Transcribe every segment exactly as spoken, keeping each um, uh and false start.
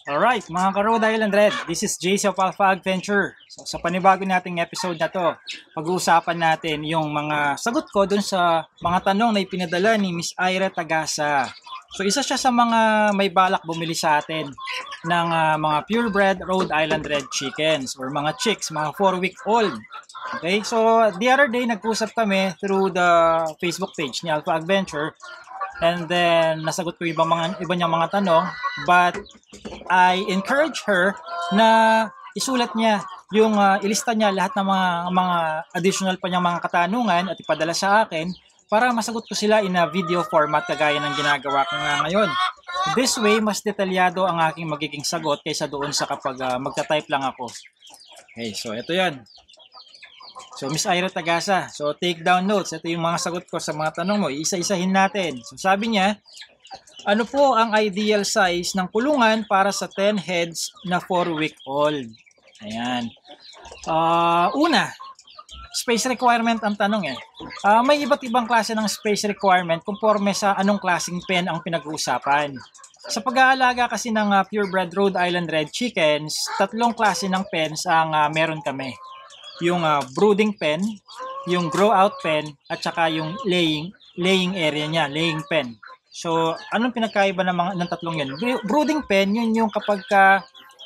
Alright, mga ka-Rhode Island Red, this is J C of Alpha Adventure. So, sa panibago nating episode na to, pag-uusapan natin yung mga sagot ko dun sa mga tanong na ipinadala ni Miss Ira Tagasa. So, isa siya sa mga may balak bumili sa atin ng uh, mga purebred Rhode Island Red chickens or mga chicks, mga four week old. Okay, so the other day nag-usap kami through the Facebook page ni Alpha Adventure. And then, nasagot ko ibang mga, iba niyang mga tanong. But, I encourage her na isulat niya yung, uh, ilista niya lahat ng mga, mga additional pa niyang mga katanungan at ipadala sa akin para masagot ko sila in a video format kagaya ng ginagawa ko nga ngayon. This way, mas detalyado ang aking magiging sagot kaysa doon sa kapag uh, magta-type lang ako. Okay, so ito yan. So, Miss Ira Tagasa, so take down notes. Ito yung mga sagot ko sa mga tanong mo. Isa-isahin natin. So, sabi niya, ano po ang ideal size ng kulungan para sa ten heads na four week old? Ayan. Uh, una, space requirement ang tanong eh. Uh, may iba't ibang klase ng space requirement conforme sa anong klaseng pen ang pinag-uusapan. Sa pag-aalaga kasi ng uh, purebred Rhode Island Red chickens, tatlong klase ng pens ang uh, meron kami. Yung uh, brooding pen, yung grow out pen, at saka yung laying laying area niya, laying pen. So, anong pinagkaiba ng mga ng tatlong yun? Brooding pen, yun yung kapag ka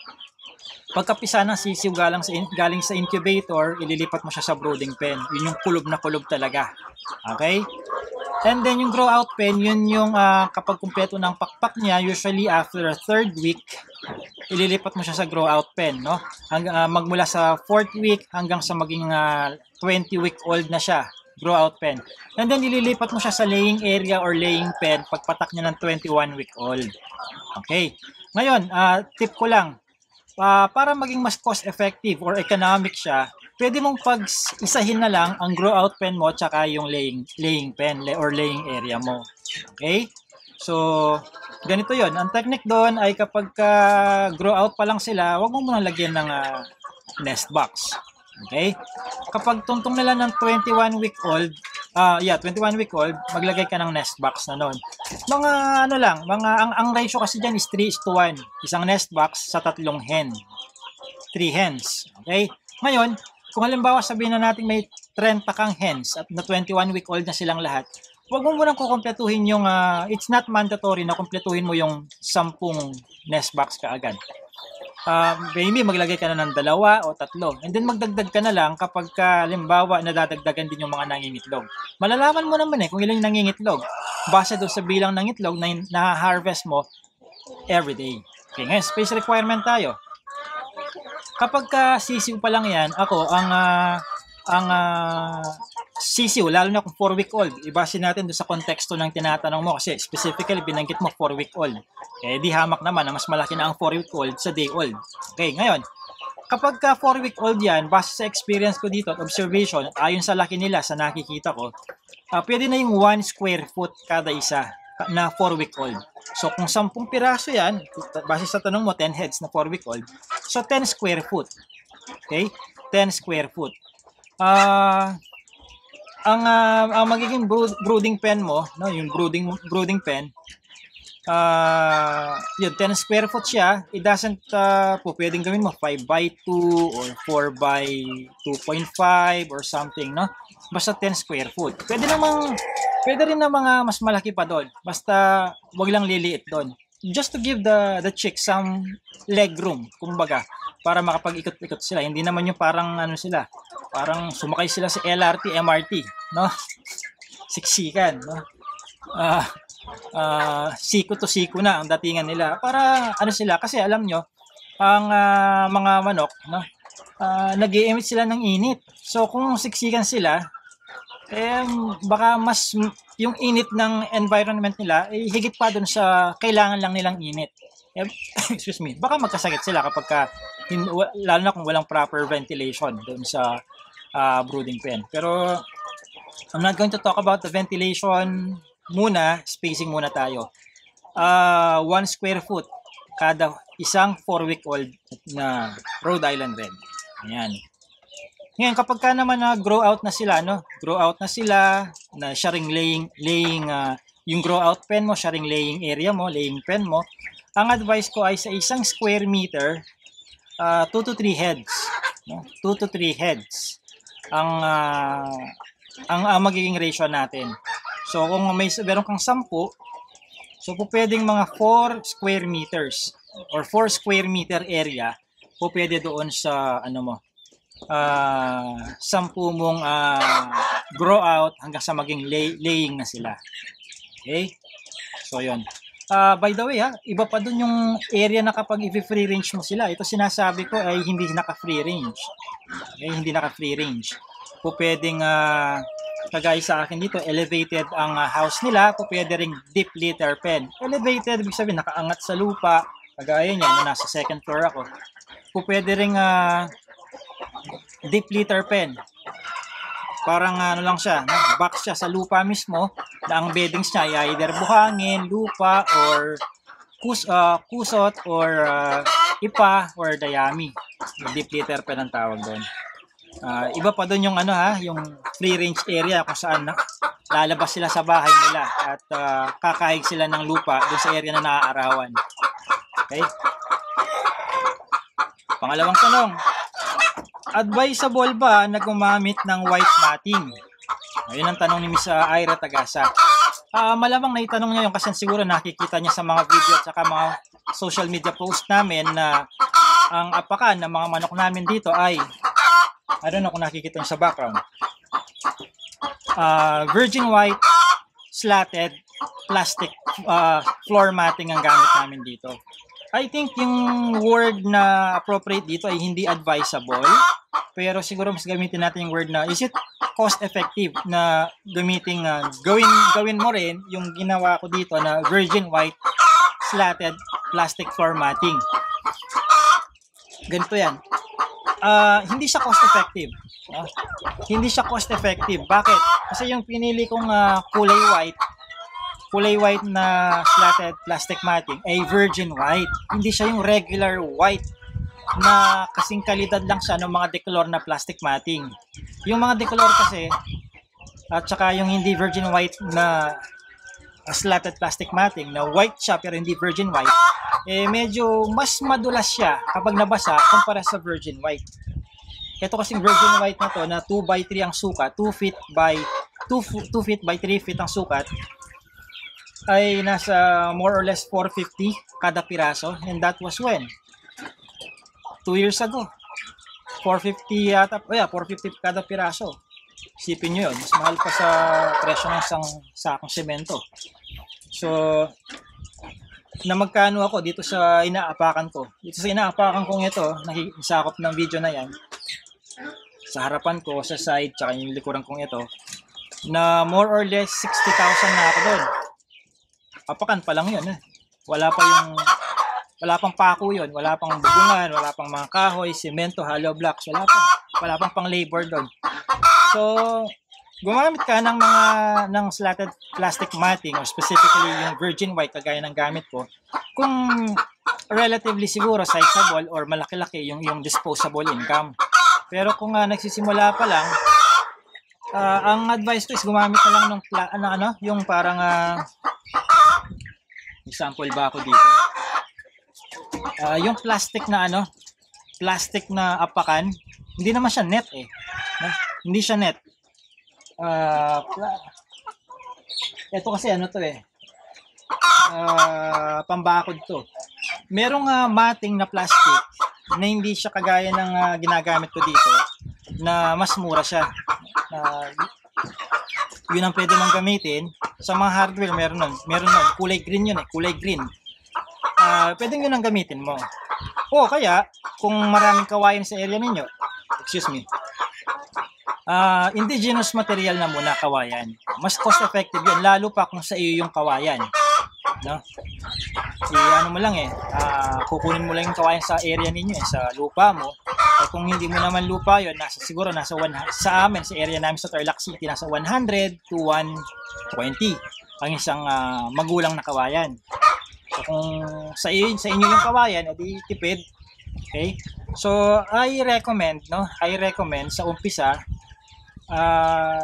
pagkapisa ng sisiw galing sa, galing sa incubator, ililipat mo siya sa brooding pen. Yun yung kulob na kulob talaga. Okay? And then yung grow out pen, yun yung uh, kapag kumpleto ng pakpak niya, usually after a third week, ililipat mo siya sa grow out pen, no? Hanggang uh, magmula sa fourth week hanggang sa maging uh, twenty week old na siya, grow out pen. And then ililipat mo siya sa laying area or laying pen pagpatak niya ng twenty-one week old. Okay. Ngayon, uh, tip ko lang, uh, para maging mas cost effective or economic siya, pwede mong pag-isahin na lang ang grow out pen mo tsaka yung laying laying pen or laying area mo. Okay? So, ganito yon. Ang technique doon ay kapag uh, grow out pa lang sila, wag mo muna lagyan ng uh, nest box. Okay? Kapag tuntong nila ng twenty-one week old, uh, yeah, twenty-one week old, maglagay ka ng nest box na noon. Mga ano lang, mga ang, ang ratio kasi diyan is three is to one. Isang nest box sa tatlong hen. three hens. Okay? Ngayon, kung halimbawa sabihin na natin may thirty kang hens at na twenty-one week old na silang lahat, wag mo munang kukumpletuhin yung, uh, it's not mandatory na kumpletuhin mo yung sampung nest box kaagad. Uh, maybe maglagay ka na ng dalawa o tatlo. And then magdagdag ka na lang kapag ka, halimbawa, nadadagdagan din yung mga nangingitlog. Malalaman mo naman eh kung ilang nangingitlog. Base doon sa bilang ng itlog na na-harvest mo everyday. Okay, ngayon, space requirement tayo. Kapag ka sisiw pa lang yan, ako, ang uh, ang uh, sisiw, lalo na kung four week old, ibase natin doon sa konteksto ng tinatanong mo kasi specifically binanggit mo four week old. Eh di hamak naman na mas malaki na ang four week old sa day old. Okay, ngayon, kapag ka four week old yan, base sa experience ko dito at observation, ayon sa laki nila, sa nakikita ko, uh, pwede na yung one square foot kada isa na four week old. So kung sampung piraso yan, base sa tanong mo, ten heads na four week old, so ten square foot. Okay? ten square foot. Ah... Uh, ang uh, ang magiging brood, brooding pen mo, no, yung brooding brooding pen, uh, yun ten square foot siya. It doesn't uh, po pwedeng gawin mo five by two or four by two point five or something, no? Basta ten square foot. Pwede namang pwede rin na mga mas malaki pa doon. Basta wag lang liliit doon. Just to give the the chick some leg room, kumbaga, para makapag-ikot-ikot sila. Hindi naman yung parang ano sila, parang sumakay sila sa L R T, M R T, no? Siksikan, no? Ah, uh, uh, siko to siko na ang datingan nila. Para ano sila, kasi alam nyo, ang uh, mga manok, no? Uh, nag-i-emit sila ng init. So kung siksikan sila, eh baka mas yung init ng environment nila eh, higit pa dun sa kailangan lang nilang init. Eh, excuse me, baka magkasakit sila kapag ka, hin, lalo na kung walang proper ventilation dun sa uh, brooding pen. Pero I'm not going to talk about the ventilation muna, spacing muna tayo. Uh, one square foot kada isang four week old na Rhode Island Red. Ayan. Ngayon, kapag ka naman na grow out na sila, no? Grow out na sila, na siya ring laying, laying uh, yung grow out pen mo, siya ring laying area mo, laying pen mo, ang advice ko ay sa isang square meter, uh, two to three heads. No? two to three heads ang uh, ang uh, magiging ratio natin. So kung may meron kang sampu, so po pwedeng mga four square meters or four square meter area po pwede doon sa ano mo, uh, sampu mong uh, grow out hanggang sa maging lay, laying na sila. Okay? So yun. Uh, by the way ha, iba pa dun yung area na kapag i-free range mo sila. Ito sinasabi ko ay hindi naka-free range. Okay? Hindi naka-free range. Po pwedeng uh, kagaya sa akin dito, elevated ang uh, house nila. Po pwede ring deep litter pen. Elevated, ibig sabihin nakaangat sa lupa. Kagaya niya, na nasa second floor ako. Po pwede ring uh, deep litter pen. Parang ano lang siya, no? Box siya sa lupa mismo na ang beddings niya ay either buhangin, lupa, or kus uh, kusot, or uh, ipa, or dayami. Deep litter pen ang tawag doon. Uh, iba pa doon yung ano ha, yung free range area kung saan na, lalabas sila sa bahay nila at uh, kakahig sila ng lupa doon sa area na naaarawan. Okay? Pangalawang tanong, advisable ba na gumamit ng white matting? Ayun ang tanong ni Miss Ira Tagasa. Uh, malamang na itanong niya yung kasi siguro nakikita niya sa mga video at saka mga social media post namin na ang apakan ng mga manok namin dito ay, I don't know kung nakikita niyo sa background, uh, virgin white slatted plastic uh, floor matting ang gamit namin dito. I think yung word na appropriate dito ay hindi advisable. Pero siguro mas gamitin natin yung word na is it cost effective na gamitin uh, gawin gawin mo rin yung ginawa ko dito na virgin white slatted plastic floor matting. Ganito yan. Uh, hindi siya cost effective. Uh, hindi siya cost effective. Bakit? Kasi yung pinili kong uh, kulay white kulay white na slatted plastic matting ay virgin white. Hindi siya yung regular white na kasing kalidad lang siya ng mga decolor na plastic matting. Yung mga decolor kasi at saka yung hindi virgin white na uh, slatted plastic matting na white siya pero hindi virgin white, eh medyo mas madulas siya kapag nabasa kumpara sa virgin white. Ito kasing virgin white na to na two by three ang sukat, two feet by two feet by three feet ang sukat, ay nasa more or less four fifty kada piraso, and that was when? two years ago. four fifty yata, oh yeah, four fifty kada piraso. Isipin nyo yun, mas mahal pa sa presyo ng isang sakong semento. So, na magkano ako dito sa inaapakan ko. Dito sa inaapakan kong ito, nakikisakop ng video na yan, sa harapan ko, sa side, tsaka yung likuran kong ito, na more or less sixty thousand na ako doon. Apakan pa lang yun eh. Wala pa yung wala pang pako yun, wala pang bubungan, wala pang mga kahoy, semento, hollow blocks, wala pa. Wala pang pang labor doon. So, gumamit ka ng mga ng slatted plastic matting or specifically yung virgin white kagaya ng gamit ko. Kung relatively siguro sizable or malaki-laki yung yung disposable income. Pero kung uh, nagsisimula pa lang, uh, ang advice ko is gumamit na lang ng ano, ano yung parang uh, example ba ako dito? Uh, yung plastic na ano, plastic na apakan, hindi naman siya net eh. No? Hindi siya net. Uh, ito kasi ano to eh. Uh, pambakod to. Merong uh, matting na plastic na hindi siya kagaya ng uh, ginagamit ko dito na mas mura siya. Uh, yun ang pwede mong gamitin. Sa mga hardware, meron nun. Meron nun. Kulay green yun eh. Kulay green. Uh, pwedeng yun ang gamitin mo. O kaya, kung maraming kawayan sa area ninyo, excuse me, uh, indigenous material na muna kawayan. Mas cost effective yun, lalo pa kung sa iyo yung kawayan. No? Si ano mo lang eh, uh, kukunin mo lang yung kawayan sa area ninyo eh, sa lupa mo. Eh, kung hindi mo naman lupa yun, nasa, siguro nasa one, sa amin, sa area namin sa Tarlac City, nasa one hundred to one twenty ang isang uh, magulang na kawayan. So kung sa inyo, sa inyo yung kawayan, edi tipid. Okay? So I recommend, no? I recommend sa umpisa, uh,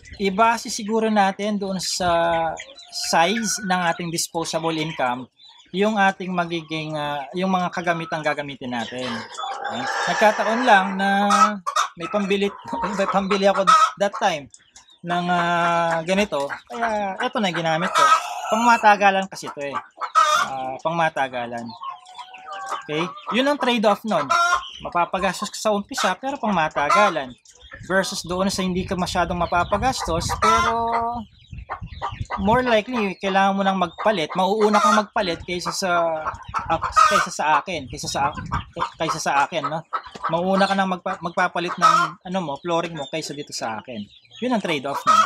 ibase siguro natin doon sa size ng ating disposable income yung ating magiging, uh, yung mga kagamitang gagamitin natin. Okay? Nagkataon lang na may pambili, may pambili ako that time ng uh, ganito. Kaya ito na ginamit ko. Pangmatagalan kasi ito eh. Uh, pangmatagalan. Okay? Yun ang trade-off nun. Mapapagastos ka sa umpisa pero pangmatagalan. Versus doon sa hindi ka masyadong mapapagastos pero more likely kailangan mo nang magpalit, mauuna kang magpalit kaysa sa uh, kaysa sa akin, kaysa sa kaysa sa akin, no? Mauuna ka nang magpa, magpapalit ng ano mo, flooring mo kaysa dito sa akin. 'Yun ang trade-off nun.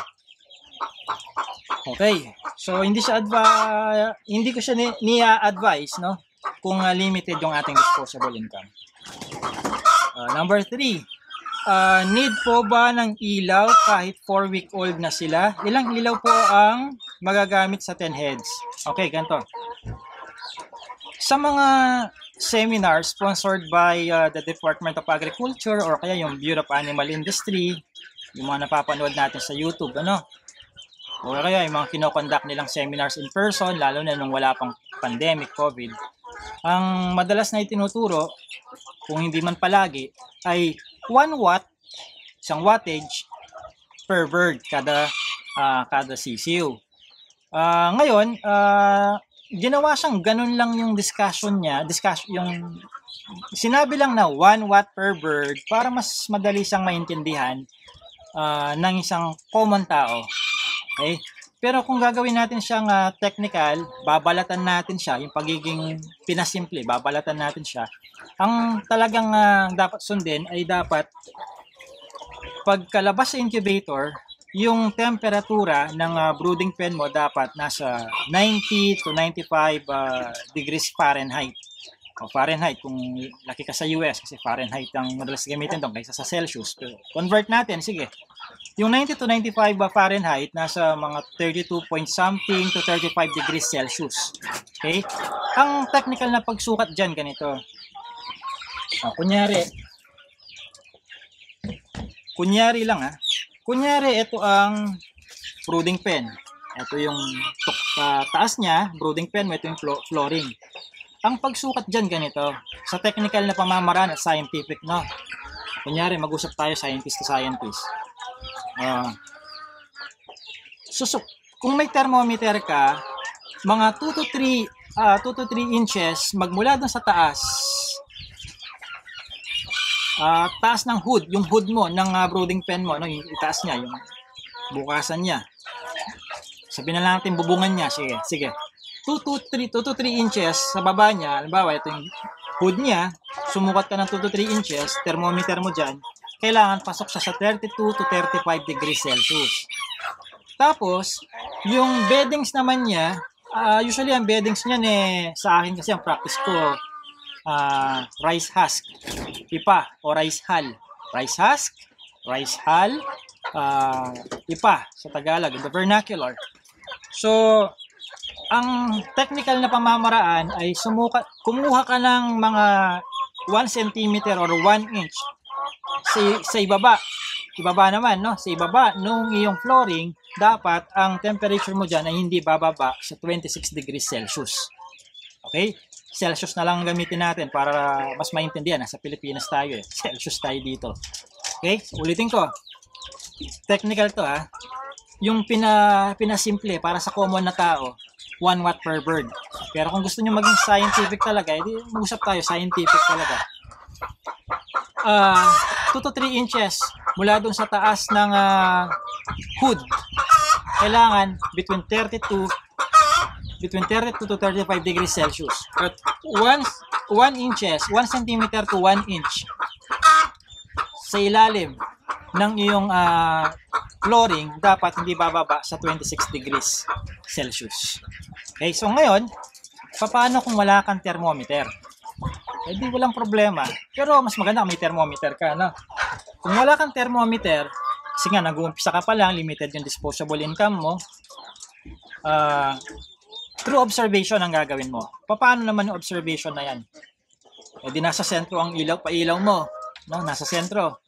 Okay. So hindi siya adva hindi ko siya ni, ni-advise, no? Kung uh, limited yung ating disposable income. Uh, number three. Uh, need po ba ng ilaw kahit four week old na sila? Ilang ilaw po ang magagamit sa ten heads? Okay, ganito. Sa mga seminars sponsored by uh, the Department of Agriculture or kaya yung Bureau of Animal Industry, yung mga napapanood natin sa YouTube, ano? O kaya yung mga kinoconduct nilang seminars in person, lalo na nung wala pang pandemic, COVID. Ang madalas na itinuturo, kung hindi man palagi, ay one watt, isang wattage per bird kada uh, kada sisiw. Uh, ngayon, uh, ginawa siyang ganun lang yung discussion niya, discussion yung sinabi lang na one watt per bird para mas madali siyang maintindihan uh, ng isang common tao. Okay? Pero kung gagawin natin siyang uh, technical, babalatan natin siya, yung pagiging pinasimple, babalatan natin siya. Ang talagang uh, dapat sundin ay dapat pagkalabas sa incubator, yung temperatura ng uh, brooding pen mo dapat nasa ninety to ninety-five uh, degrees Fahrenheit. O Fahrenheit kung laki ka sa U S kasi Fahrenheit ang madalas gamitin doon kaysa sa Celsius. Pero convert natin, sige. Yung ninety to ninety-five uh, Fahrenheit nasa mga thirty-two point something to thirty-five degrees Celsius. Okay? Ang technical na pagsukat diyan ganito. Ah, kunyari, kunyari lang ha, kunyari ito ang brooding pen. Ito yung uh, taas niya, brooding pen, ito yung flo- flooring. Ang pagsukat dyan ganito, sa technical na pamamaraan at scientific, no? Kunyari, mag-usap tayo scientist to scientist. Uh, susuk, kung may thermometer ka, mga two to three, uh, two to three inches magmula dun sa taas, Uh, taas ng hood, yung hood mo ng uh, brooding pen mo, no, yung itaas niya, yung bukasan niya. Sabihin na natin bubungan niya, sige, sige. two to three inches sa baba niya, halimbawa ito yung hood niya, sumukat ka ng two to three inches, thermometer mo diyan, kailangan pasok siya sa thirty-two to thirty-five degrees Celsius. Tapos, yung beddings naman niya, uh, usually ang beddings niyan eh, sa akin kasi ang practice ko, Uh, rice husk, ipa o rice hull. Rice husk, rice hull, uh, ipa sa Tagalog, in the vernacular. So, ang technical na pamamaraan ay sumuka, kumuha ka ng mga one centimeter or one inch sa, sa ibaba. Ibaba naman, no? Sa ibaba, nung iyong flooring, dapat ang temperature mo dyan ay hindi bababa sa twenty-six degrees Celsius. Okay? Celsius na lang gamitin natin para mas maintindihan. Nasa Pilipinas tayo eh. Celsius tayo dito. Okay? Ulitin ko. Technical to ha. Yung pina, pinasimple para sa common na tao, one watt per bird. Pero kung gusto nyo maging scientific talaga, edi mag-usap tayo, scientific talaga. Uh, two to three inches mula dun sa taas ng uh, hood. Kailangan between thirty-two between thirty-two to thirty-five degrees Celsius. But one, one inches, one centimeter to one inch sa ilalim ng iyong uh, flooring, dapat hindi bababa sa twenty-six degrees Celsius. Okay, so ngayon, paano kung wala kang thermometer? Eh di walang problema. Pero mas maganda kung may thermometer ka, no? Kung wala kang thermometer, kasi nga nag-uumpisa ka pa lang, limited yung disposable income mo, ah, uh, through observation ang gagawin mo. Paano naman yung observation na yan? E di nasa sentro ang ilaw, pailaw mo. No? Nasa sentro.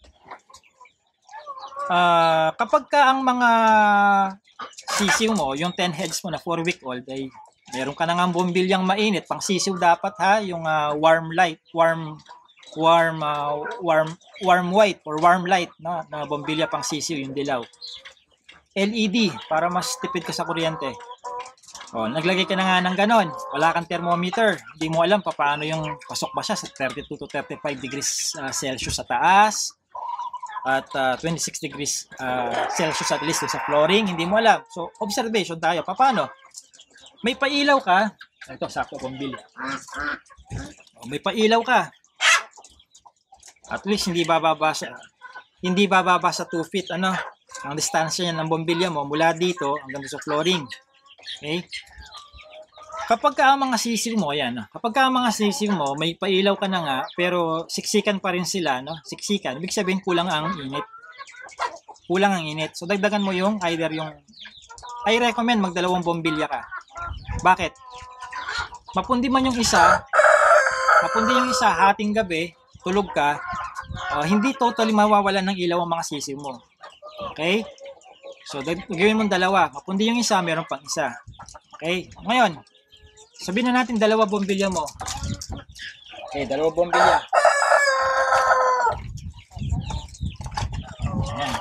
Uh, kapag ka ang mga sisiw mo, yung ten heads mo na four week old, ay Meron ka na nga bombilyang mainit, pang sisiw dapat ha, yung uh, warm light, warm warm uh, warm warm white or warm light no, na bombilya pang sisiw yung dilaw. L E D para mas tipid ka sa kuryente. Oh, naglagay ka na nga ng ganon. Wala kang thermometer. Hindi mo alam pa paano yung pasok ba siya sa thirty-two to thirty-five degrees uh, Celsius sa taas at uh, twenty-six degrees uh, Celsius at least sa flooring. Hindi mo alam. So, observation tayo. Paano? May pailaw ka. Ito, sakto bombilya. Oh, may pailaw ka. At least hindi bababa sa hindi bababa sa two feet ano ang distansya niya ng bombilya mo mula dito hanggang sa flooring. Okay? Kapag ka ang mga sisiw mo, ayan, no? Kapag ka ang mga sisiw mo, may pailaw ka na nga, pero siksikan pa rin sila, no? Siksikan. Ibig sabihin, kulang ang init. Kulang ang init. So, dagdagan mo yung, either yung, I recommend magdalawang bombilya ka. Bakit? Mapundi man yung isa, mapundi yung isa, hating gabi, tulog ka, uh, hindi totally mawawalan ng ilaw ang mga sisiw mo. Okay? So, gawin mong dalawa. Mapundi yung isa, meron pang isa. Okay? Ngayon, sabihin na natin dalawa bombilya mo. Okay, dalawa bombilya. Ayan.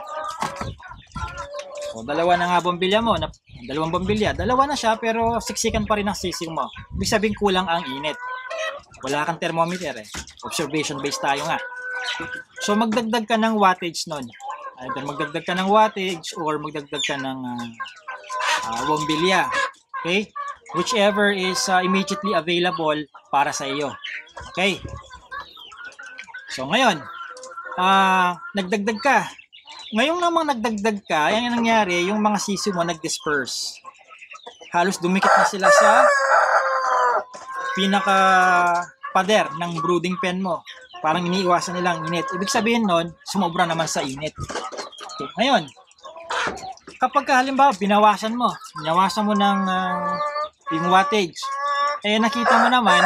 So, dalawa na nga bombilya mo. Dalawang bombilya. Dalawa na siya, pero siksikan pa rin ang sisiw mo. Ibig sabihin, kulang ang init. Wala kang thermometer eh. Observation based tayo nga. So, magdagdag ka ng wattage nun. Either magdagdag ka ng wattage or magdagdag ka ng uh, uh, bombilya. Okay? Whichever is uh, immediately available para sa iyo. Okay? So, ngayon, uh, nagdagdag ka. Ngayong namang nagdagdag ka, yan yung nangyari, yung mga sisiw mo nag-disperse. Halos dumikit na sila sa pinaka pader ng brooding pen mo. Parang iniiwasan nilang init. Ibig sabihin nun, sumobra naman sa init. Okay. Ngayon, kapag halimbawa, binawasan mo, binawasan mo ng uh, yung wattage, eh nakita mo naman,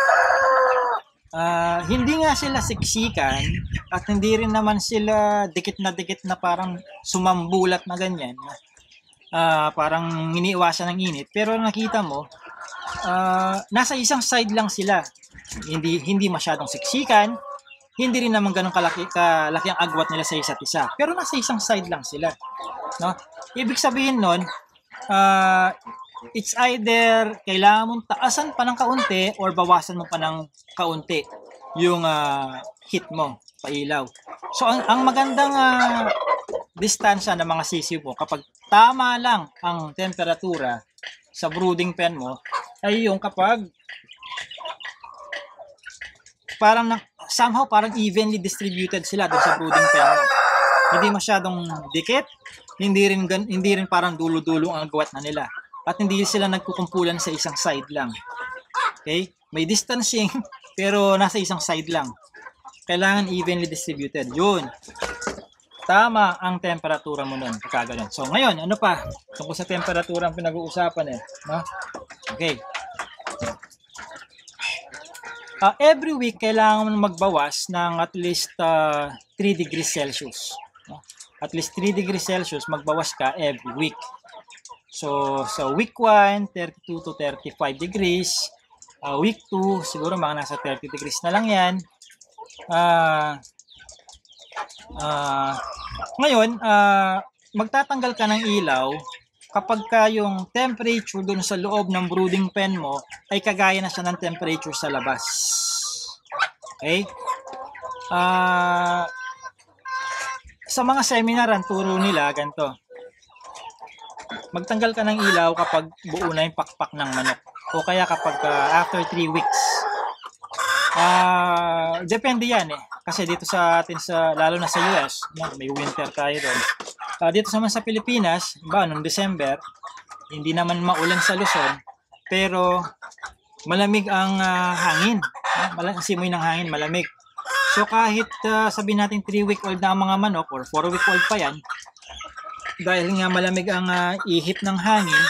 uh, hindi nga sila siksikan at hindi rin naman sila dikit na dikit na parang sumambulat na ganyan. Uh, parang iniiwasan ng init. Pero nakita mo, uh, nasa isang side lang sila. Hindi hindi masyadong siksikan, hindi rin naman ganun kalaki kalaki ang agwat nila sa isa't isa. Pero nasa isang side lang sila, no? Ibig sabihin nun, uh, it's either kailangan mong taasan pa ng kaunti or bawasan mo pa ng kaunti yung uh, heat mo, pailaw. So ang, ang magandang uh, distansya ng mga sisiw mo kapag tama lang ang temperatura sa brooding pen mo ay yung kapag parang na, somehow parang evenly distributed sila doon sa brooding pen mo. Hindi masyadong dikit, hindi rin hindi rin parang dulo-dulo ang agwat na nila. At hindi sila nagkukumpulan sa isang side lang. Okay? May distancing pero nasa isang side lang. Kailangan evenly distributed. Yun. Tama ang temperatura mo nun. Pagkaganon. So ngayon, ano pa? Tungkol sa temperatura ang pinag-uusapan eh. No? Okay. Uh, every week, kailangan mo magbawas ng at least uh, three degrees Celsius. No? At least three degrees Celsius, magbawas ka every week. So, sa so week one, thirty-two to thirty-five degrees. Uh, week two, siguro mga nasa thirty degrees na lang yan. Uh, uh, ngayon, uh, magtatanggal ka ng ilaw kapag ka yung temperature dun sa loob ng brooding pen mo ay kagaya na siya ng temperature sa labas. Okay? Uh, sa mga seminar, ang turo nila, ganito. Magtanggal ka ng ilaw kapag buo na yung pakpak ng manok. O kaya kapag uh, after three weeks. Uh, depende yan eh. Kasi dito sa atin, sa, lalo na sa U S, may winter tayo doon. Uh, dito naman sa Pilipinas, ba, noong December, hindi naman maulan sa Luzon, pero malamig ang uh, hangin. Ang simoy ng hangin, malamig. So kahit uh, sabihin natin three week old na ang mga manok or four week old pa yan, dahil nga malamig ang uh, ihip ng hangin,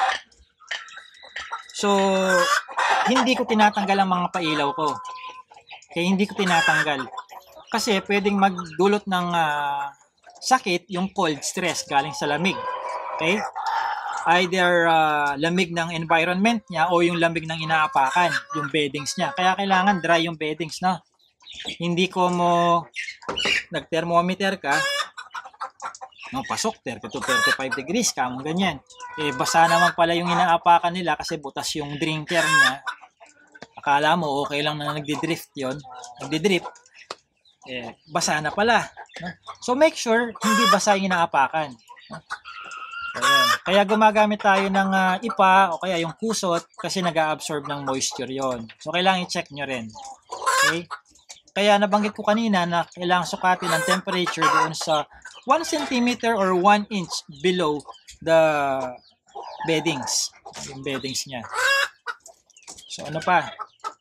so hindi ko tinatanggal ang mga pailaw ko. Kaya hindi ko tinatanggal. Kasi pwedeng magdulot ng uh, sakit yung cold stress galing sa lamig. Okay? either uh, lamig ng environment niya o yung lamig ng inaapakan, yung beddings niya. Kaya kailangan dry yung beddings, no? Hindi ko mo nag-thermometer ka, no, pasok thirty to thirty-five degrees, kamong ganyan. Eh, basa naman pala yung inaapakan nila kasi butas yung drinker niya. Akala mo okay lang na nagdi-drift yon, nagdi-drip. Eh, basa na pala. No? So, make sure hindi basa yung inaapakan. No? Ayan. Kaya gumagamit tayo ng uh, ipa o kaya yung kusot kasi nag-a-absorb ng moisture yon. So, kailangan i-check nyo rin. Okay? Kaya nabanggit ko kanina na kailangan sukatin ang temperature doon sa one centimeter or one inch below the beddings. Yung beddings niya. So, ano pa?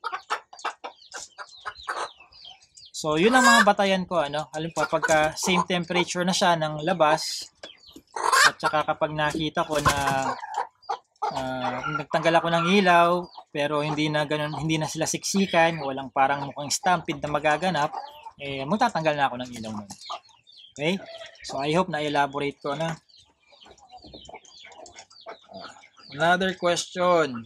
So, yun ang mga batayan ko. Ano? Halimbawa, pagka same temperature na siya ng labas, at saka kapag nakita ko na uh, nagtanggal ako ng ilaw, pero hindi na ganun, hindi na sila siksikan, walang parang mukhang stampede na magaganap, eh, magtatanggal na ako ng ilaw nun. Okay? So, I hope na elaborate ko na. Another question.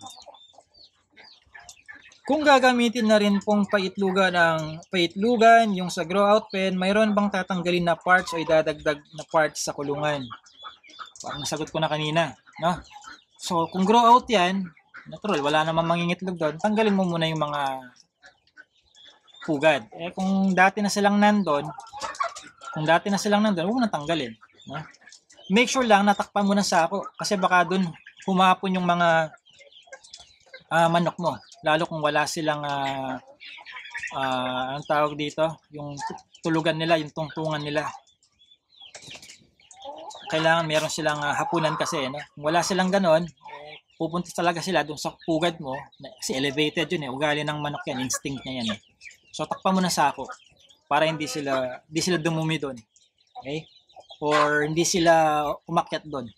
Kung gagamitin na rin pong paitlugan ng paitlugan, yung sa grow out pen, mayroon bang tatanggalin na parts o idadagdag na parts sa kulungan? Parang nasagot ko na kanina, no? So, kung grow out yan, natural, wala namang mangingitlog doon, tanggalin mo muna yung mga pugad. Eh, kung dati na silang nandun, kung dati na silang nandun, huwag mo na tanggalin, no? Make sure lang natakpan mo ng sako, kasi baka doon humapon yung mga uh, manok mo. Lalo kung wala silang, uh, uh, anong tawag dito, yung tulugan nila, yung tungtungan nila. Kailangan meron silang uh, hapunan kasi, no? Kung wala silang ganon, eh, pupunta talaga sila doon sa pugad mo, kasi elevated yun eh, ugali ng manok yan, instinct niya yan eh. So takpan mo na sako para hindi sila hindi sila dumumi doon. Okay? Or hindi sila umakyat doon.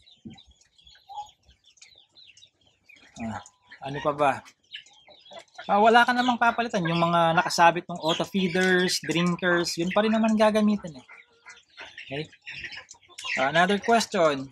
Ah, ano pa ba? Ah, wala ka namang papalitan yung mga nakasabit ng auto feeders, drinkers, yun pa rin naman gagamitin eh. Okay? Another question.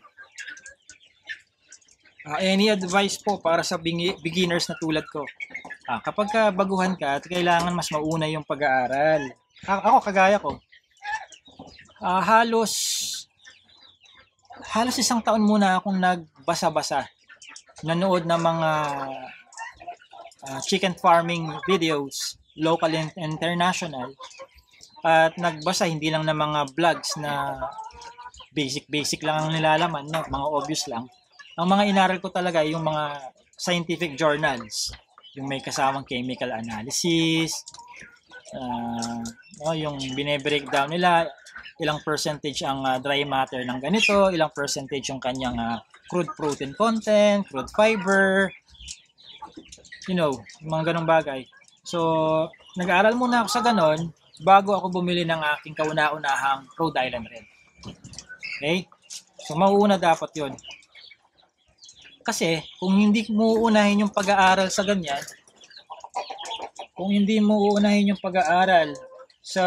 Uh, any advice po para sa beginners na tulad ko? Ah, kapag ka baguhan ka at kailangan mas mauna yung pag-aaral. A- ako, kagaya ko. Ah, halos halos isang taon muna akong nagbasa-basa. Nanood ng mga uh, chicken farming videos, local and international. At nagbasa hindi lang ng mga vlogs na basic-basic lang ang nilalaman, no? Mga obvious lang. Ang mga inaral ko talaga yung mga scientific journals, yung may kasamang chemical analysis, uh, no, yung bine-breakdown nila, ilang percentage ang uh, dry matter ng ganito, ilang percentage yung kanyang uh, crude protein content, crude fiber, you know, yung mga ganong bagay. So, nag-aaral muna ako sa ganon bago ako bumili ng aking kauna-unahang Rhode Island Red. Okay? So, mauuna dapat yon. Kasi, kung hindi mo uunahin yung pag-aaral sa ganyan, kung hindi mo uunahin yung pag-aaral sa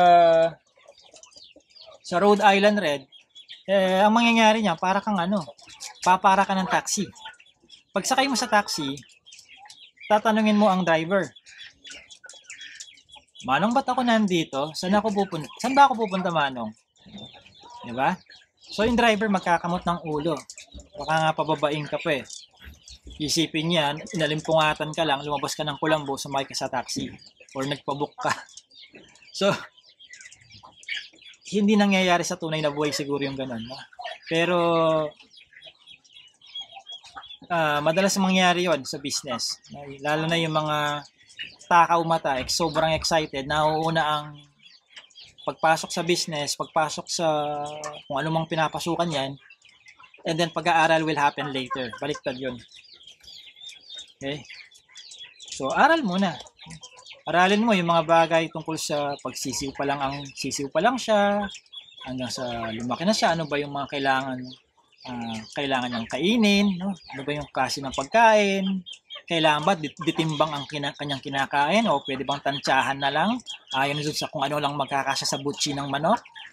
sa Rhode Island Red, eh, ang mangyayari niya, para kang ano, papara ka ng taxi. Pag sakay mo sa taxi, tatanungin mo ang driver, Manong, ba't ako nandito? Saan ako pupunta? Saan ba ako pupunta, Manong? Diba? So, yung driver magkakamot ng ulo. Baka nga pababaing ka pa eh. Isipin niyan, inalimpungatan ka lang, lumabas ka ng Kulambo, sumakay ka sa taxi. Or nagpabook ka. So, hindi nangyayari sa tunay na buhay siguro yung ganun. No? Pero, uh, madalas mangyayari yon sa business. Lalo na yung mga takaw mata, eh, sobrang excited, nauuna ang pagpasok sa business, pagpasok sa kung ano mang pinapasukan yan, and then pag-aaral will happen later. Baliktad yun. Okay? So, aral muna. Aralin mo yung mga bagay tungkol sa pagsisiw pa lang ang sisiw pa lang siya, hanggang sa lumaki na siya, ano ba yung mga kailangan uh, kailangan niyang kainin, no? Ano ba yung klase ng pagkain, kailangan ba ditimbang ang kina, kanyang kinakain o pwede bang tansyahan na lang ayon uh, sa kung ano lang magkakasya sa butchi ng manok.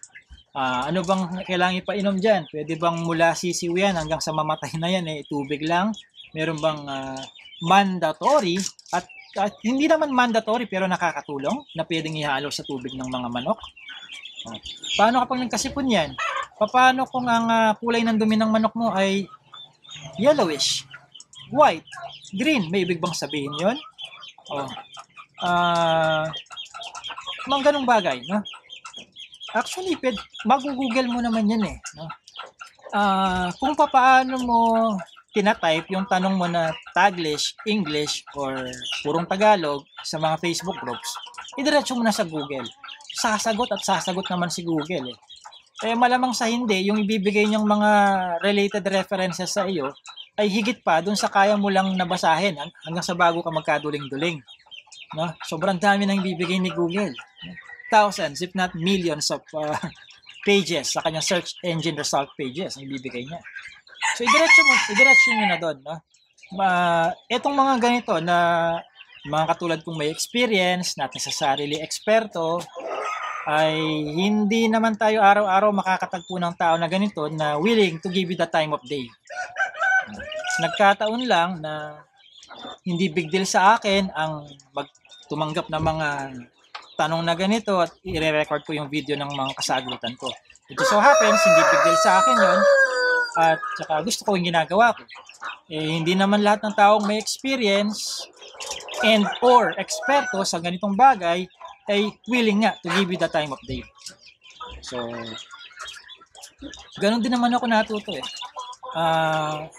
Ah, ano bang kailangan ipainom diyan? Pwede bang mula sisiw yan hanggang sa mamatay na yan eh tubig lang? Meron bang ah, mandatory at, at hindi naman mandatory pero nakakatulong na pwedeng ihalo sa tubig ng mga manok? Oh. Paano kapag nagkasipon yan? Paano kung ang ah, kulay ng dumi ng manok mo ay yellowish, white, green? May ibig bang sabihin yon? Oh. Ah, mga ganong bagay, no? Actually, ped, mag-google mo naman yan eh. No? Ah, kung papaano mo tinatype yung tanong mo na Taglish, English, or purong Tagalog sa mga Facebook groups, idiretso mo na sa Google. Sasagot at sasagot naman si Google eh. Eh malamang sa hindi, yung ibibigay niyang mga related references sa iyo ay higit pa dun sa kaya mo lang nabasahin hanggang sa bago ka magkaduling-duling. No? Sobrang dami nang ibibigay ni Google. Thousands, if not millions of uh, pages sa kanyang search engine result pages ang ibibigay niya. So, idiretso mo, idiretso nyo na doon. No? Uh, etong mga ganito na mga katulad kong may experience, natin sa sarili eksperto, ay hindi naman tayo araw-araw makakatagpo ng tao na ganito na willing to give you the time of day. Nagkataon lang na hindi big deal sa akin ang magtumanggap ng mga tanong na ganito at i-record ko yung video ng mga kasagutan ko. Ito so happens, hindi big deal sa akin yon at saka gusto ko yung ginagawa ko. Eh, hindi naman lahat ng taong may experience and or eksperto sa ganitong bagay ay willing nga to give you the time of day. So, ganun din naman ako natuto eh. Uh,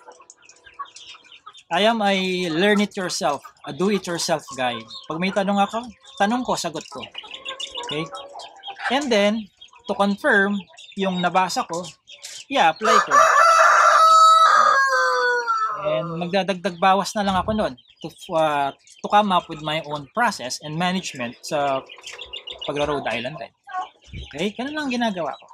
I am a learn it yourself, a do it yourself guy. Pag may tanong ako, tanong ko, sagot ko. Okay? And then, to confirm yung nabasa ko, i-apply ko. And magdadagdag bawas na lang ako nun to, uh, to come up with my own process and management sa pagro-Rhode Island Red. Okay? Ganun lang ginagawa ko.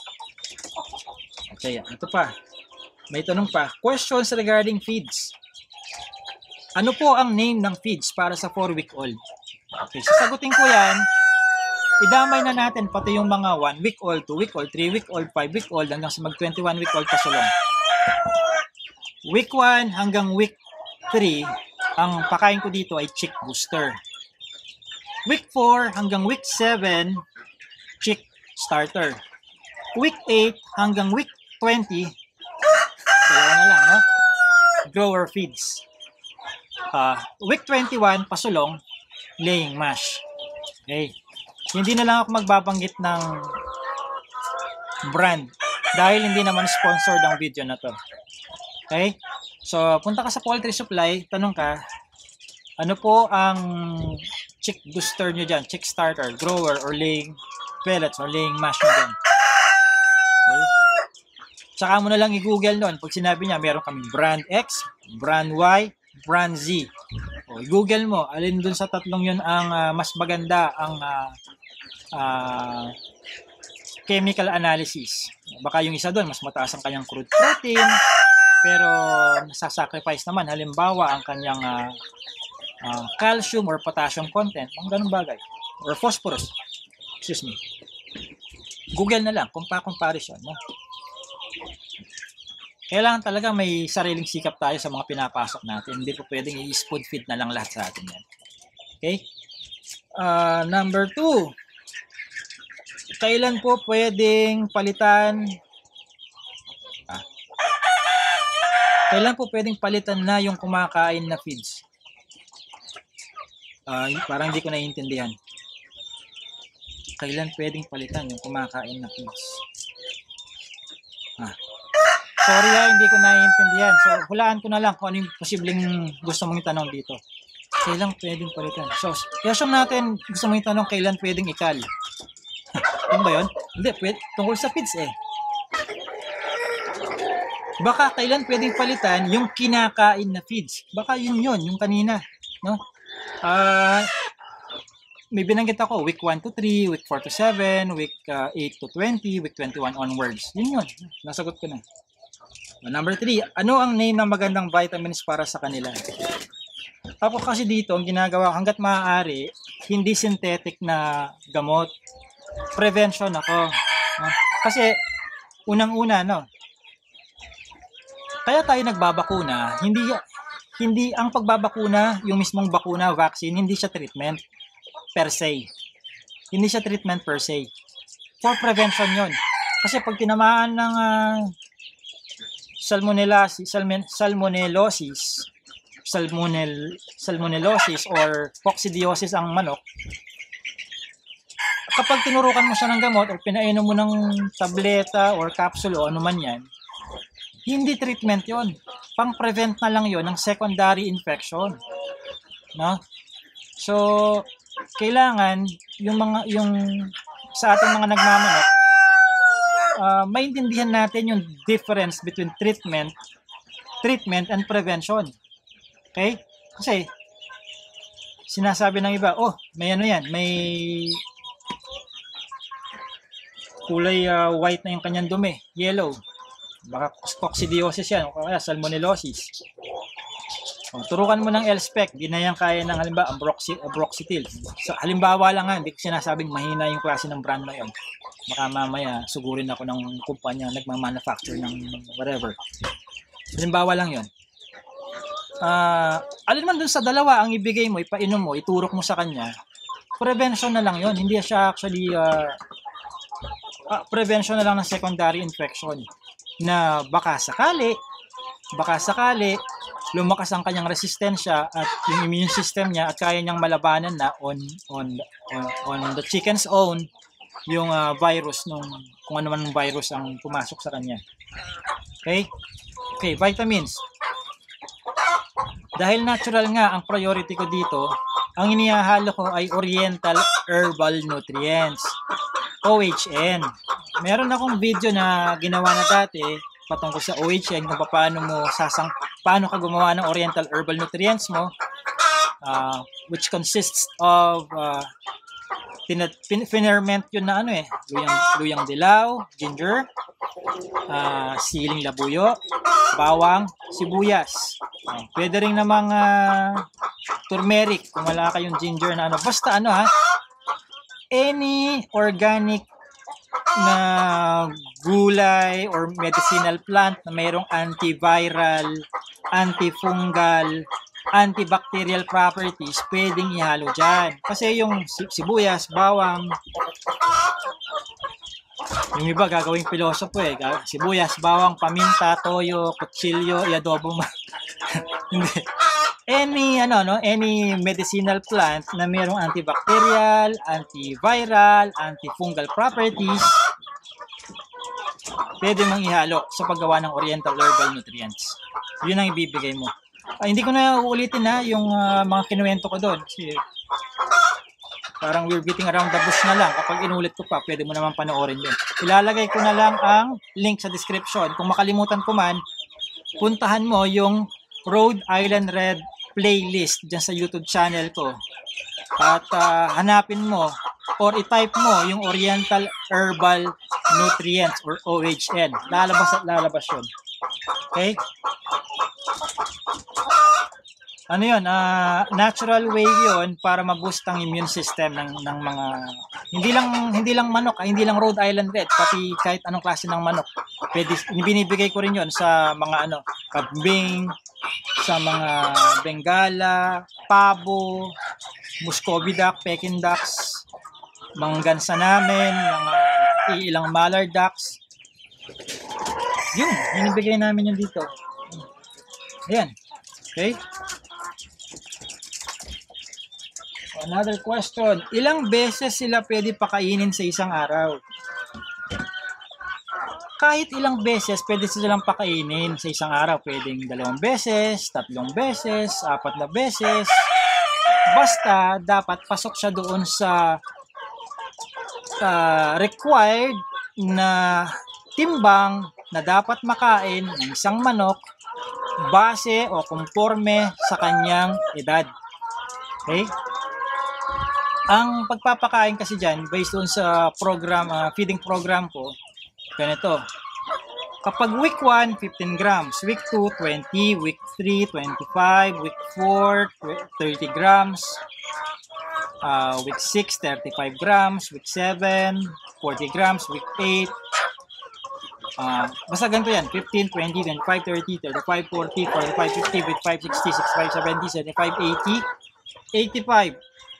Okay, ito pa. May tanong pa. Questions regarding feeds. Ano po ang name ng feeds para sa four-week-old? Okay, sasagutin ko yan. Idamay na natin pati yung mga one-week-old, two-week-old, three-week-old, five-week-old hanggang sa mag-twenty-one-week-old kasulong. Week one hanggang week three, ang pakain ko dito ay chick booster. Week four hanggang week seven, chick starter. Week eight hanggang week twenty, kaya na lang, no? Grower feeds. Uh, week twenty-one, pasulong, laying mash. Okay. Hindi na lang ako magbabanggit ng brand dahil hindi naman sponsored ang video na to. Okay? So, punta ka sa poultry supply, tanong ka, ano po ang chick booster nyo dyan? Chick starter, grower, or laying pellets, or laying mash nyo dyan. Okay? Saka mo na lang i-google nun. Pag sinabi niya, meron kami brand X, brand Y, brand Z. O, i-google mo, alin dun sa tatlong yun ang uh, mas maganda ang uh, uh, chemical analysis. Baka yung isa dun, mas mataas ang kanyang crude protein, pero nasasacrifice naman halimbawa ang kanyang uh, uh, calcium or potassium content, mga ganung bagay, or phosphorus, excuse me. Google na lang, compa-comparison, no? Kailangan talaga may sariling sikap tayo sa mga pinapasok natin. Hindi po pwedeng i-spoon feed na lang lahat sa atin yan. Okay? Uh, number two, kailan po pwedeng palitan Kailan po pwedeng palitan na yung kumakain na feeds? Uh, parang hindi ko naiintindihan. Kailan pwedeng palitan yung kumakain na feeds? Ah. Sorry ha, hindi ko naiintindihan. So, hulaan ko na lang kung ano yung posibleng gusto mong itanong dito. Kailan pwedeng palitan? So, i-assume natin gusto mong itanong kailan pwedeng ikal. Ano ba yun? Hindi, pwede, tungkol sa feeds eh. Baka kailan pwedeng palitan yung kinakain na feeds. Baka yun yun, yung kanina. No? Uh, may binanggit ako, week one to three, week four to seven, week uh, eight to twenty, week twenty-one onwards. Yun yun. Nasagot ko na. Number three, ano ang name ng magandang vitamins para sa kanila? Ako kasi dito, ang ginagawa hanggat maaari, hindi synthetic na gamot. Prevention ako. No? Kasi, unang-una, no, kaya tayo nagbabakuna, hindi, hindi, ang pagbabakuna, yung mismong bakuna, vaccine, hindi siya treatment per se. Hindi siya treatment per se. For prevention yon. Kasi pag tinamaan ng uh, salmonellosis, salmon, salmonellosis, salmonel, salmonellosis or coccidiosis ang manok, kapag tinurukan mo siya ng gamot o pinainom mo ng tableta or capsule o ano man yan, hindi treatment yon. Pang-prevent na lang yon ng secondary infection. No? So, kailangan yung mga yung sa ating mga nagmamanok, uh, maintindihan natin yung difference between treatment, treatment and prevention. Okay? Kasi sinasabi ng iba, oh, may ano yan, may kulay uh, white na yung kanyang dumi, yellow. Baka coccidiosis yan o kaya salmonellosis. O, turukan mo ng L-spec, di na yan kaya ng halimbawa ambroxy, ambroxetil. So, halimbawa lang nga, hindi ko sinasabing mahina yung klase ng brand na yun. Baka mamaya sugurin ako ng kumpanya nagmamanufacture ng whatever. Halimbawa lang yun. Uh, alin man dun sa dalawa ang ibigay mo, ipainom mo, iturok mo sa kanya, prevention na lang yun. Hindi siya actually uh, uh, prevention na lang ng secondary infection na baka sakali, baka sakali, lumakas ang kanyang resistensya at yung immune system niya at kaya niyang malabanan na on on on, on the chicken's own yung uh, virus nung kung ano man virus ang pumasok sa kanya. Okay? Okay, vitamins. Dahil natural nga ang priority ko dito, ang inihahalo ko ay Oriental Herbal Nutrients, O H N. Meron akong video na ginawa na dati patungkol sa O H N kung paano mo sasang paano ka gumawa ng Oriental Herbal Nutrients mo, uh, which consists of uh, finerment yun na ano eh, luyang, luyang dilaw, ginger, uh, siling labuyo, bawang, sibuyas. Uh, pwede rin namang uh, turmeric kung wala kayong ginger na ano. Basta ano ha, any organic na gulay or medicinal plant na mayroong antiviral, antifungal, antibacterial properties, pwedeng ihalo dyan. Kasi yung sibuyas, bawang, yung iba gagawing pilosopo eh. Sibuyas, bawang, paminta, toyo, kutsilyo, iadobo mo. Hindi. Any, ano, no? Any medicinal plant na mayroong antibacterial, antiviral, antifungal properties, pwede mong ihalo sa paggawa ng Oriental Herbal Nutrients. Yun ang ibibigay mo. Ah, hindi ko na uulitin na yung uh, mga kinuwento ko doon. Kasi parang we're beating around the bush na lang. Kapag inulit ko pa, pwede mo naman panoorin yun. Ilalagay ko na lang ang link sa description. Kung makalimutan ko man, puntahan mo yung Rhode Island Red playlist dyan sa YouTube channel ko. At uh, hanapin mo or i-type mo yung Oriental Herbal Nutrients or O H N. Lalabas at lalabas yun. Okay? Ano yun? Uh, natural way yun para ma-boost ang immune system ng, ng mga hindi lang hindi lang manok, hindi lang Rhode Island Red, pati kahit anong klase ng manok. Pwede, binibigay ko rin yun sa mga ano, kambing, sa mga Bengala, pabo, Muscovy duck, Peking ducks, mga gansa namin, mga ilang mallard ducks. Yun, binibigay namin yun dito. Ayan. Okay? Another question. Ilang beses sila pwede pakainin sa isang araw? Kahit ilang beses, pwede silang pakainin sa isang araw. Pwedeng dalawang beses, tatlong beses, apat na beses. Basta, dapat pasok siya doon sa uh, required na timbang na dapat makain ng isang manok base o konforme sa kanyang edad. Okay? Ang pagpapakain kasi dyan, based on sa program, uh, feeding program ko, ganito. Kapag week one, fifteen grams. Week two, twenty. Week three, twenty-five. Week four, thirty grams. Uh, week six, thirty-five grams. Week seven, forty grams. Week eight, Ah, basta ganito yan, fifteen, twenty, twenty-five, thirty, thirty-five, forty, forty-five, fifty, fifty-five, sixty, sixty-five, seventy, seventy-five, eighty, eighty-five,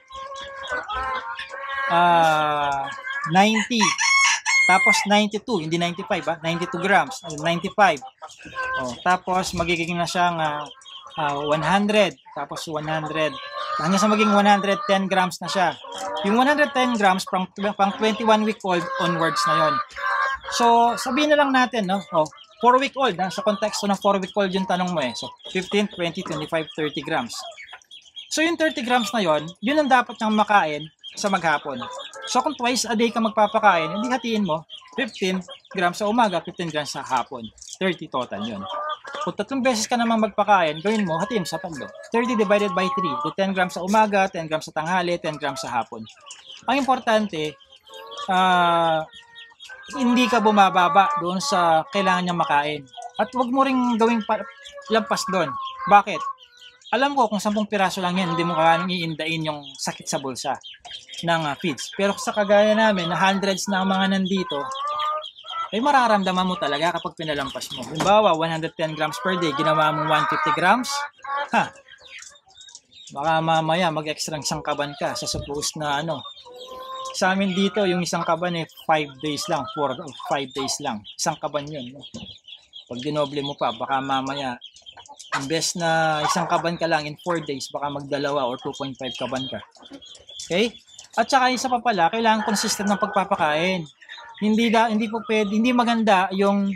ah, ninety, tapos ninety-two, hindi ninety-five ha, ninety-two grams, ninety-five. Oh, tapos magiging na siyang ah, ah, one hundred, tapos one hundred, hanggang sa maging one hundred ten grams na siya. Yung one hundred ten grams pang, pang twenty-one week old onwards na yon. So, sabihin na lang natin, no? Oh, four week old, ha? Sa konteksto ng four week old yung tanong mo eh. So, fifteen, twenty, twenty-five, thirty grams. So, yung thirty grams na yon, yun ang dapat niyang makain sa maghapon. So, kung twice a day ka magpapakain, hindi hatiin mo, fifteen grams sa umaga, fifteen grams sa hapon. thirty total yun. Kung tatlong beses ka namang magpakain, gawin mo, hatiin mo sa tatlo. thirty divided by three. So, ten grams sa umaga, ten grams sa tanghali, ten grams sa hapon. Ang importante, ah, uh, hindi ka bumababa doon sa kailangan niya makain. At wag mo ring gawing pa- lampas doon. Bakit? Alam ko kung sampung piraso lang yan, hindi mo kailangan iindain yung sakit sa bulsa ng uh, feeds. Pero sa kagaya namin, na hundreds na ang mga nandito, ay mararamdaman mo talaga kapag pinalampas mo. Halimbawa, one hundred ten grams per day, ginawa mong one hundred fifty grams, ha, baka mamaya mag-extra isang kaban ka sa suppose na ano. Sa amin dito, yung isang kaban eh, five days lang, four or five days lang. Isang kaban yun. No? Pag dinoble mo pa, baka mamaya, imbes na isang kaban ka lang in four days, baka magdalawa or two point five kaban ka. Okay? At saka isa pa pala, kailangan consistent ng pagpapakain. Hindi da, hindi po pwede, hindi maganda yung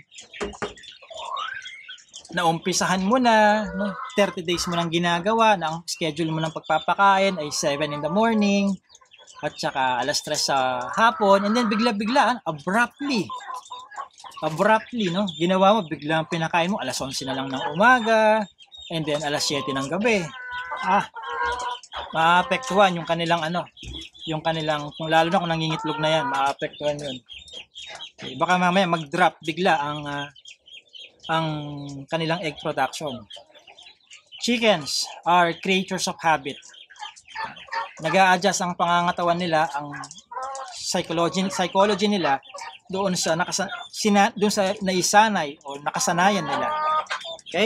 naumpisahan mo na, no? thirty days mo nang ginagawa, na ang schedule mo ng pagpapakain ay seven in the morning, at saka alas tres sa hapon, and then bigla-biglaan, abruptly, abruptly, no? Ginawa mo, biglang pinakain mo, alas onse na lang ng umaga, and then alas siyete ng gabi. Ah, maapektuhan yung kanilang ano, yung kanilang, kung lalo na kung nangingitlog na yan, maapektuhan yun. Okay, baka mamaya mag-drop bigla ang, uh, ang kanilang egg production. Chickens are creatures of habit. Nag-a-adjust ang pangangatawan nila, ang psychology psychology nila doon sa nakasa, sina, doon sa naisanay o nakasanayan nila. Okay?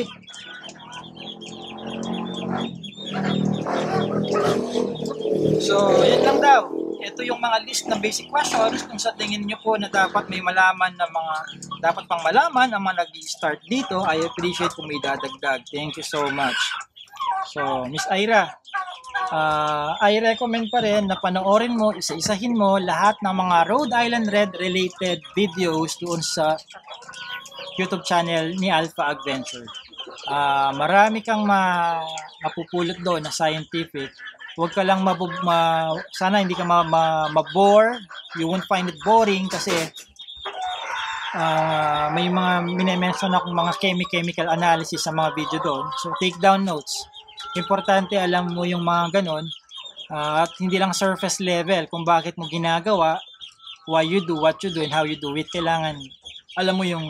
So, yan lang daw. Ito yung mga list ng basic questions kung sa tingin nyo po na dapat may malaman na mga dapat pang malaman ang mga nag-start dito. I appreciate kung may dadagdag. Thank you so much. So, Miss Ira, Uh, I recommend pa rin na panoorin mo, isa-isahin mo lahat ng mga Rhode Island Red related videos doon sa YouTube channel ni Alpha Adventure. Uh, marami kang ma mapupulot doon na scientific. Huwag ka lang mabub ma sana hindi ka ma ma ma-bore. You won't find it boring kasi uh, may mga mini-mention akong mga chemi-chemical analysis sa mga video doon. So take down notes. Importante alam mo yung mga ganon, uh, at hindi lang surface level kung bakit mo ginagawa, why you do what you do and how you do it. Kailangan alam mo yung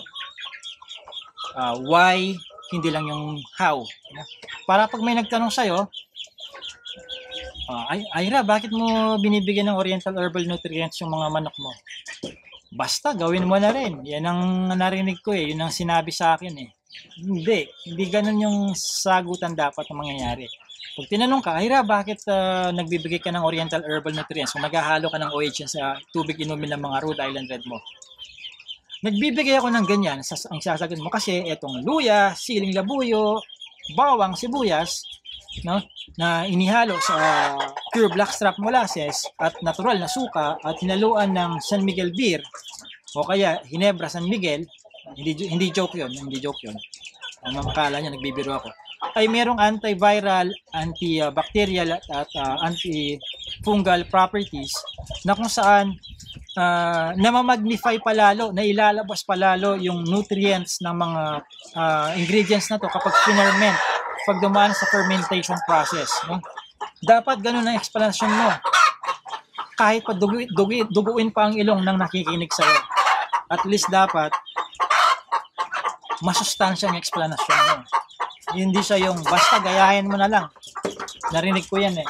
uh, why, hindi lang yung how. Para pag may nagtanong sa'yo, uh, Ay Ira, bakit mo binibigyan ng Oriental Herbal Nutrients yung mga manok mo? Basta gawin mo na rin. Yan ang narinig ko eh, yun ang sinabi sa akin eh. Hindi, hindi ganun yung sagutan dapat na mangyayari. Pag tinanong ka, Ira, bakit uh, nagbibigay ka ng Oriental Herbal Nutrients kung naghahalo ka ng O H sa tubig inumin ng mga Rhode Island Red mo? Nagbibigay ako ng ganyan, ang sasagot mo kasi etong luya, siling labuyo, bawang, sibuyas, no, na inihalo sa uh, pure blackstrap molasses at natural na suka at hinaluan ng San Miguel beer o kaya Ginebra San Miguel. Hindi hindi joke 'yon, hindi joke 'yon. Ang makakala niya nagbibiro ako. Ay merong antiviral, antibacterial at uh, antifungal properties na kung saan uh, namamagnify palalo, na ilalabas palalo yung nutrients ng mga uh, ingredients na to kapag ferment, pag dumaan sa fermentation process, no? Dapat ganun ang explanation mo. Kahit pa dugu, dugu, duguin pa ang ilong ng nakikinig sa'yo. At least dapat masustansya ang explanation mo. Hindi siya yung basta gayahin mo na lang. Narinig ko yan eh.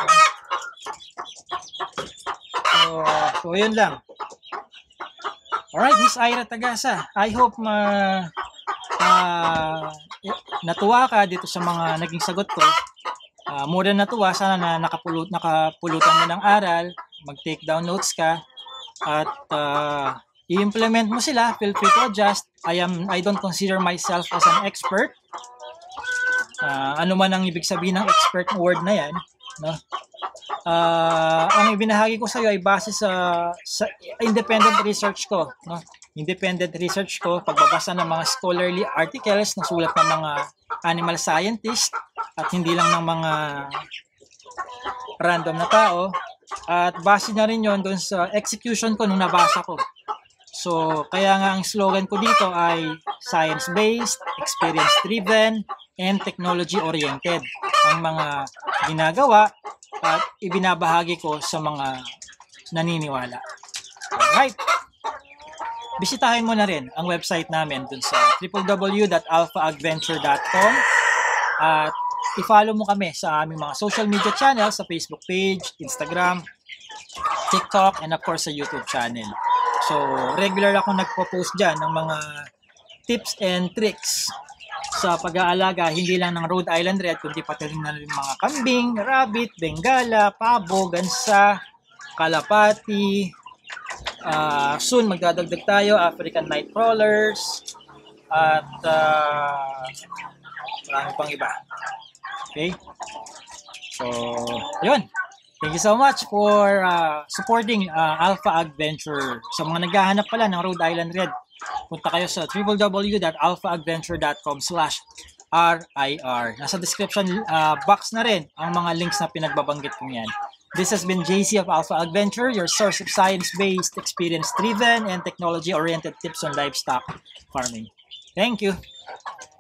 So, so yun lang. Alright, Miss Ira Tagasa, I hope ma uh, natuwa ka dito sa mga naging sagot ko. Uh, more than natuwa, sana na nakapulot, nakapulutan mo ng aral, mag-take down notes ka, at uh, i-implement mo sila. Feel free to adjust. I am I don't consider myself as an expert. Uh, ano man ang ibig sabihin ng expert word na yan, no? Uh, ang ibinahagi ko sa iyo ay base sa, sa independent research ko, no? Independent research ko, pagbabasa ng mga scholarly articles na sulat ng mga animal scientist at hindi lang ng mga random na tao, at base na rin yon doon sa execution ko nung nabasa ko. So, kaya nga ang slogan ko dito ay science-based, experience-driven, and technology-oriented ang mga ginagawa at ibinabahagi ko sa mga naniniwala. Alright. Bisitahin mo na rin ang website namin dun sa w w w dot alpha adventure dot com at i-follow mo kami sa aming mga social media channels, sa Facebook page, Instagram, TikTok, and of course sa YouTube channel. So, regular ako nagpo-post dyan ng mga tips and tricks sa pag-aalaga, hindi lang ng Rhode Island Red, kundi pati rin na rin mga kambing, rabbit, bengala, pabo, gansa, kalapati. Uh, soon, magdadagdag tayo, African night crawlers, at uh, marami pang iba. Okay? So, yun. Thank you so much for uh, supporting uh, Alpha Adventure. Sa mga naghahanap pala ng Rhode Island Red, punta kayo sa w w w dot alpha adventure dot com slash R I R. Nasa description uh, box na rin ang mga links na pinagbabanggit ko yan. This has been J C of Alpha Adventure, your source of science-based, experience-driven, and technology-oriented tips on livestock farming. Thank you.